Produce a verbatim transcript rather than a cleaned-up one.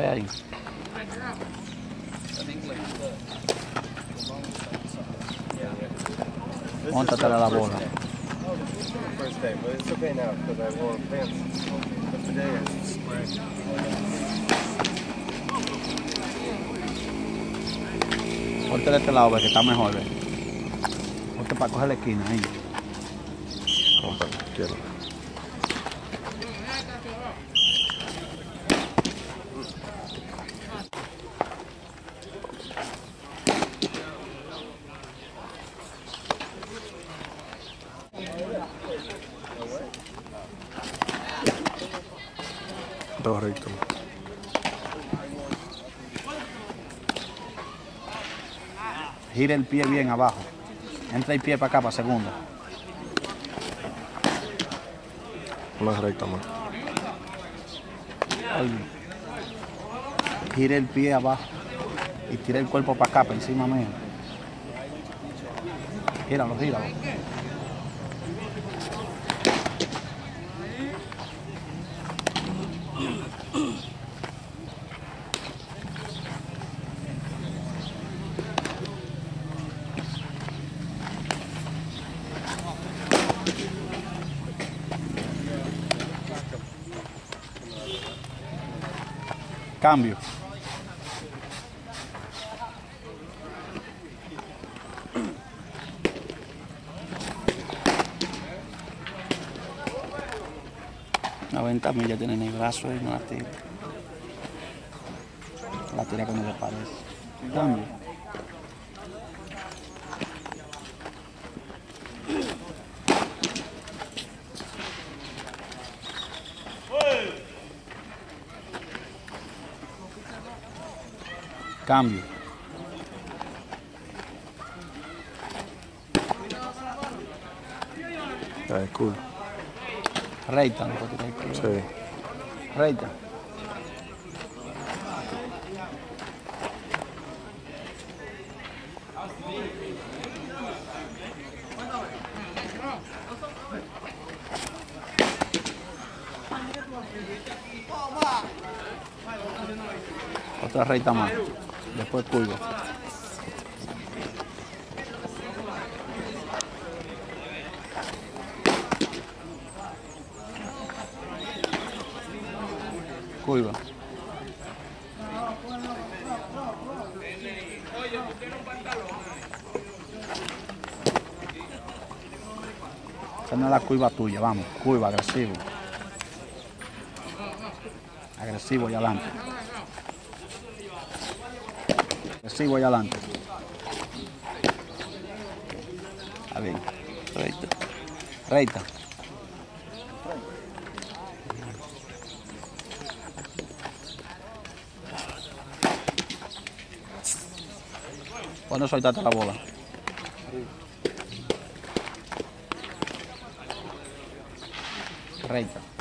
ahí. Móntatela la bola. First day, but it's okay now because I wore pants. But today I spread. Ponte de este lado, ve, que está mejor, ve. Ponte para coger la esquina ahí. Vamos para la izquierda. Dos rectos. Gira el pie bien abajo. Entra el pie para acá, para segunda. Una recta más. Gira el pie abajo y tira el cuerpo para acá, para encima mío. Gíralo, gíralo. Cambio. noventa millas tiene en el brazo y no la tira. La tira cuando le parece. Cambio. Cambio. Ah, es cool. Recta, no puedo tirar el cuello. Sí. Recta. Otra recta más. Después curva. Curva. Esa no es la curva tuya, vamos. Curva, agresivo. Agresivo y adelante. Agresivo y adelante. A ver, recta. Recta. ¿Cuándo soltaste la bola? Recta.